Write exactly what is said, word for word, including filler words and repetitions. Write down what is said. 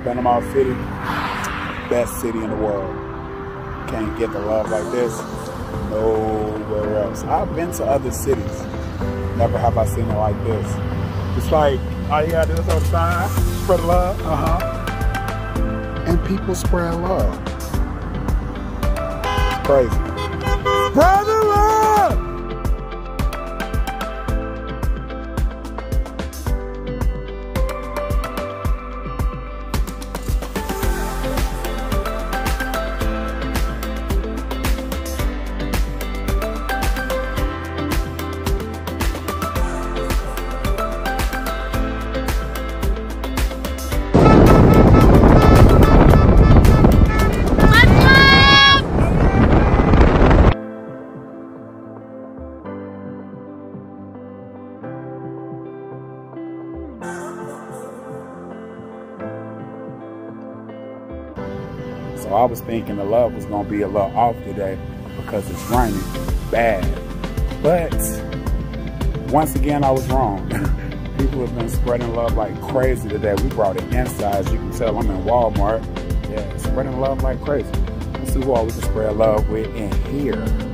Panama City, best city in the world. Can't get the love like this nowhere else. I've been to other cities. Never have I seen it like this. It's like, all you gotta do is hold the sign, spread love, uh-huh. And people spread love. It's crazy. Spread the love! So I was thinking the love was gonna be a little off today because it's raining bad. But once again, I was wrong. People have been spreading love like crazy today. We brought it inside. As you can tell, I'm in Walmart. Yeah, spreading love like crazy. Let's see who all we can spread love with in here.